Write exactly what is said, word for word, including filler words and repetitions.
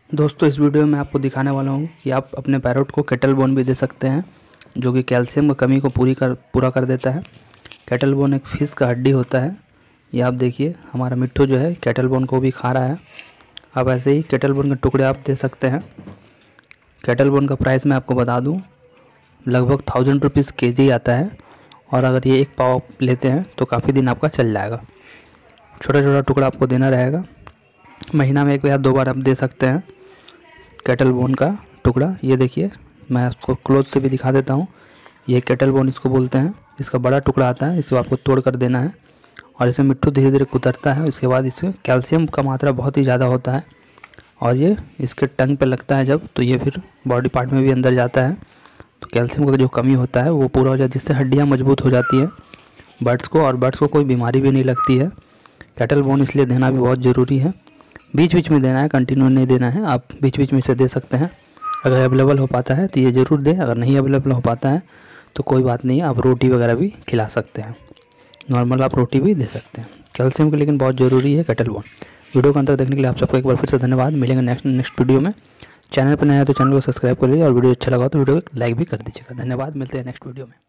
दोस्तों इस वीडियो में आपको दिखाने वाला हूँ कि आप अपने पैरोट को केटल बोन भी दे सकते हैं, जो कि कैल्शियम की कमी को पूरी कर पूरा कर देता है। केटल बोन एक फिश का हड्डी होता है। ये आप देखिए, हमारा मिट्ठू जो है केटल बोन को भी खा रहा है। आप ऐसे ही केटल बोन के टुकड़े आप दे सकते हैं। केटल बोन का प्राइस मैं आपको बता दूँ, लगभग थाउजेंड रुपीज़ के जी आता है, और अगर ये एक पाव लेते हैं तो काफ़ी दिन आपका चल जाएगा। छोटा छोटा टुकड़ा आपको देना रहेगा। महीना में एक या दो बार आप दे सकते हैं केटल बोन का टुकड़ा। ये देखिए, मैं आपको क्लोज से भी दिखा देता हूँ। ये केटल बोन इसको बोलते हैं। इसका बड़ा टुकड़ा आता है, इसको आपको तोड़ कर देना है और इसमें मिट्ठू धीरे धीरे कुतरता है। उसके बाद इसमें कैल्शियम का मात्रा बहुत ही ज़्यादा होता है, और ये इसके टंग पे लगता है जब, तो ये फिर बॉडी पार्ट में भी अंदर जाता है। तो कैल्शियम का जो कमी होता है वो पूरा हो जाता है, जिससे हड्डियाँ मजबूत हो जाती हैं बर्ड्स को, और बर्ड्स को कोई बीमारी भी नहीं लगती है। केटल बोन इसलिए देना भी बहुत ज़रूरी है। बीच बीच में देना है, कंटिन्यू नहीं देना है। आप बीच बीच में से दे सकते हैं। अगर अवेलेबल हो पाता है तो ये ज़रूर दें। अगर नहीं अवेलेबल हो पाता है तो कोई बात नहीं, आप रोटी वगैरह भी खिला सकते हैं। नॉर्मल आप रोटी भी दे सकते हैं। कैल्शियम के लेकिन बहुत ज़रूरी है केटल बोन। वीडियो को अंत तक देखने के लिए आप सबको एक बार फिर से धन्यवाद। मिलेंगे नेक्स्ट नेक्स्ट वीडियो में। चैनल पर नया है तो चैनल को सब्सक्राइब कर लीजिए, और वीडियो अच्छा लगा तो वीडियो को लाइक भी कर दीजिएगा। धन्यवाद, मिलते हैं नेक्स्ट वीडियो में।